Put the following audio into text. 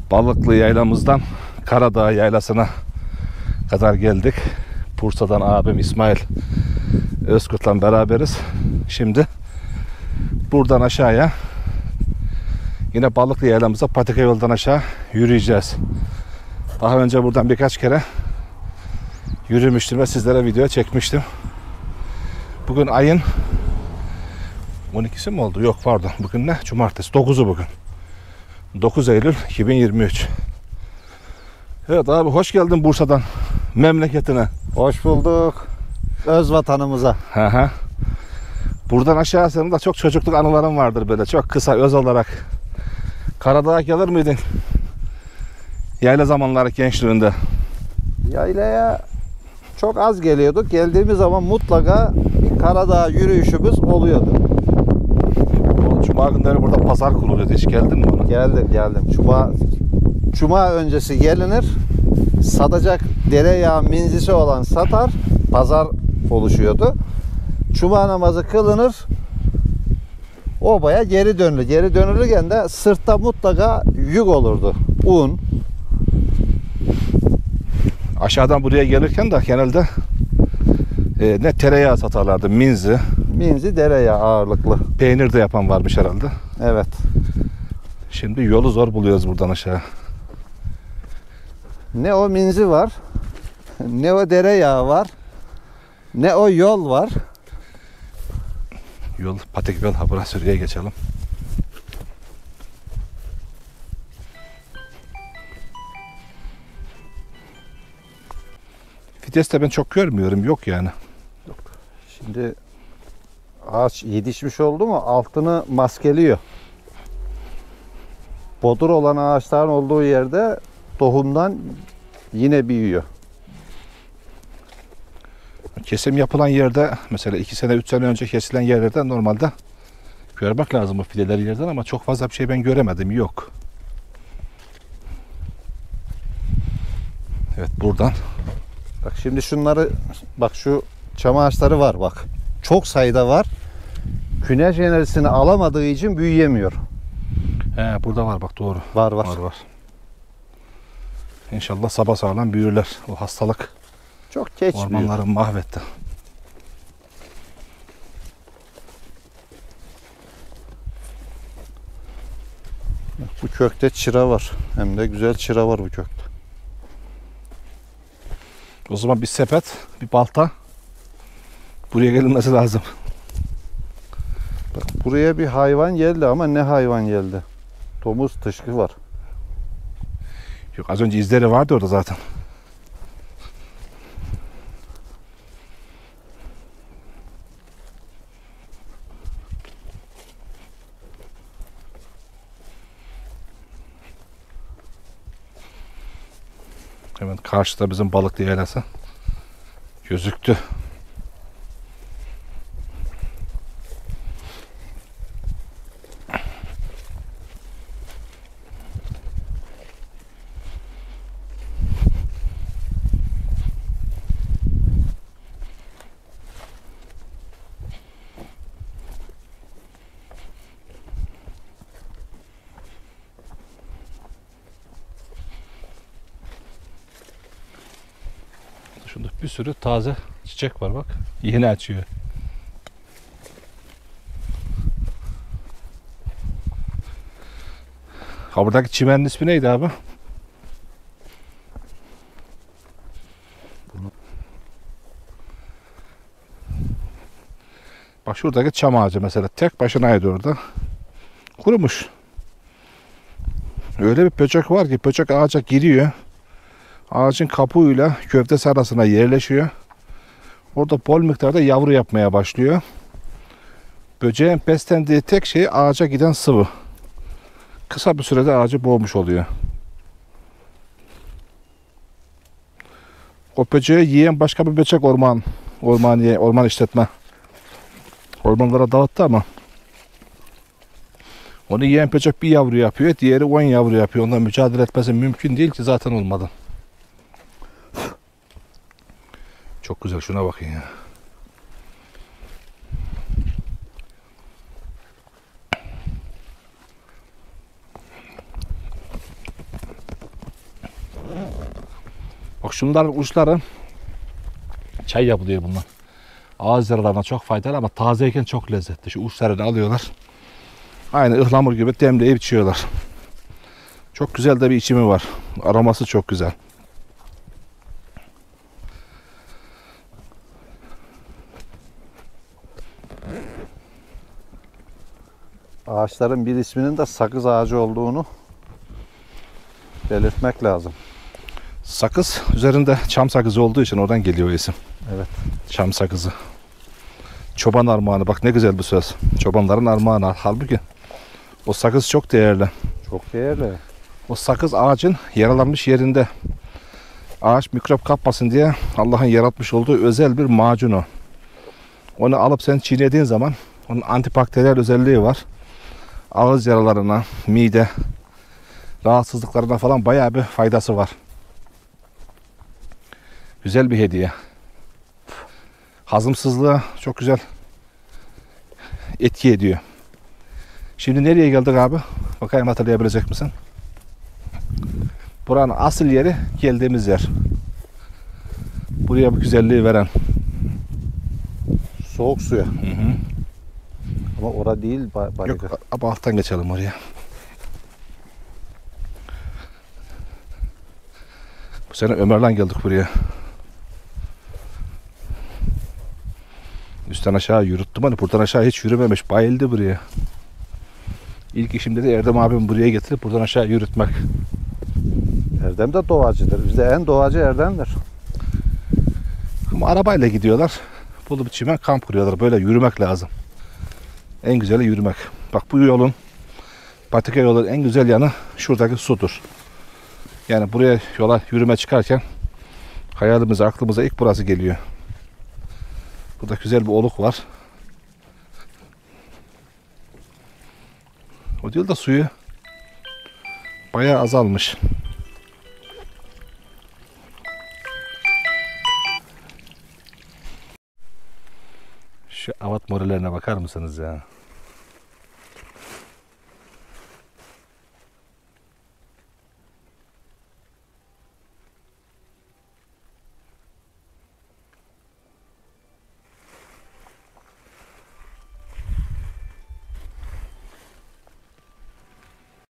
Balıklı yaylamızdan Karadağ yaylasına kadar geldik. Bursa'dan abim İsmail Özkurt'la beraberiz. Şimdi buradan aşağıya yine Balıklı yaylamıza patika yoldan aşağı yürüyeceğiz. Daha önce buradan birkaç kere yürümüştüm ve sizlere video çekmiştim. Bugün ayın 12'si mi oldu? Yok pardon. Bugün ne? Cumartesi. 9'u bugün. 9 Eylül 2023. Evet abi, hoş geldin Bursa'dan memleketine. Hoş bulduk. Öz vatanımıza. Buradan aşağı senin de çok çocukluk anıların vardır böyle. Çok kısa öz olarak. Karadağ'a gelir miydin? Yayla zamanları gençliğinde. Yaylaya çok az geliyorduk. Geldiğimiz zaman mutlaka bir Karadağ yürüyüşümüz oluyordu. Cuma günleri burada pazar kuruluyordu. Hiç geldin mi ona? Geldim. Cuma öncesi gelinir. Satacak dereyağı minzisi olan satar. Pazar oluşuyordu. Cuma namazı kılınır. Obaya geri dönülür. Geri dönülürken de sırtta mutlaka yük olurdu. Un. Aşağıdan buraya gelirken de genelde ne tereyağı satarlardı, minzi. Minzi dereyağı ağırlıklı. Peynir de yapan varmış herhalde. Evet. Şimdi yolu zor buluyoruz buradan aşağı. Ne o minzi var, ne o dereyağı var, ne o yol var. Yol patik yol. Ha, burası sürüye geçelim. Vites de ben çok görmüyorum. Yok yani. Şimdi ağaç yetişmiş oldu mu altını maskeliyor. Bodur olan ağaçların olduğu yerde tohumdan yine büyüyor. Kesim yapılan yerde mesela 2 sene 3 sene önce kesilen yerlerde normalde görmek lazım bu fideleri yerden ama çok fazla bir şey ben göremedim. Yok. Evet, buradan. Bak şimdi şunları, bak şu çam ağaçları var bak. Çok sayıda var. Güneş enerjisini alamadığı için büyüyemiyor. He, burada var bak, doğru. Var. Var. İnşallah sapasağlam büyürler. O hastalık Çok geç büyüyor. ormanları mahvetti. Bu kökte çıra var. Hem de güzel çıra var bu kökte. O zaman bir sepet, bir balta buraya gelinmesi lazım. Bak, buraya bir hayvan geldi ama ne hayvan geldi? Domuz tışkı var. Yok, az önce izleri vardı orada zaten. Hemen karşıda bizim Balıklı yaylası gözüktü. Şurada bir sürü taze çiçek var bak. Yeni açıyor. Ha, buradaki çimenin ismi neydi abi? Bak şuradaki çam ağacı mesela tek başınaydı orada. Kurumuş. Öyle bir böcek var ki böcek ağaca giriyor. Ağacın kabuğuyla köftesi arasına yerleşiyor. Orada bol miktarda yavru yapmaya başlıyor. Böceğin beslendiği tek şey ağaca giden sıvı. Kısa bir sürede ağacı boğmuş oluyor. O böceği yiyen başka bir böcek orman işletme. Ormanlara dağıttı ama onu yiyen böcek bir yavru yapıyor, diğeri 10 yavru yapıyor. Ondan mücadele etmesi mümkün değil ki, zaten olmadı. Çok güzel, şuna bakın ya. şunların uçları çay yapılıyor bundan. Ağız yaralarına çok faydalı ama tazeyken çok lezzetli. Şu uçlarını alıyorlar. Aynı ıhlamur gibi demleyip içiyorlar. Çok güzel de bir içimi var. Aroması çok güzel. Ağaçların bir isminin de sakız ağacı olduğunu belirtmek lazım. Sakız üzerinde çam sakızı olduğu için oradan geliyor o isim. Evet. Çam sakızı. Çoban armağanı. Bak ne güzel bir söz. Çobanların armağanı. Halbuki o sakız çok değerli. Çok değerli. O sakız ağacın yaralanmış yerinde. Ağaç mikrop kapmasın diye Allah'ın yaratmış olduğu özel bir macun o. Onu alıp sen çiğnediğin zaman onun antibakteriyel özelliği var. Ağız yaralarına, mide rahatsızlıklarına falan bayağı bir faydası var. Güzel bir hediye. Hazımsızlığa çok güzel etki ediyor. Şimdi nereye geldik abi? Bakayım hatırlayabilecek misin? Buranın asıl yeri geldiğimiz yer. Buraya bu güzelliği veren. Soğuk suya. Ama ora değil. Yok, ama alttan geçelim oraya. Bu sene Ömer'le geldik buraya. Üstten aşağı yürüttüm hani buradan aşağı hiç yürümemiş. Bayıldı buraya. İlk işimde de Erdem abim buraya getirip buradan aşağı yürütmek. Erdem de doğacıdır. Bizde en doğacı Erdem'dir. Ama arabayla gidiyorlar. Bulup çimen kamp kuruyorlar. Böyle yürümek lazım. En güzeli yürümek. Bak bu yolun, patika yolun en güzel yanı şuradaki sudur. Yani buraya yola yürüme çıkarken hayalimize, aklımıza ilk burası geliyor. Burada güzel bir oluk var. O değil de suyu bayağı azalmış. Şu avat morelerine bakar mısınız ya?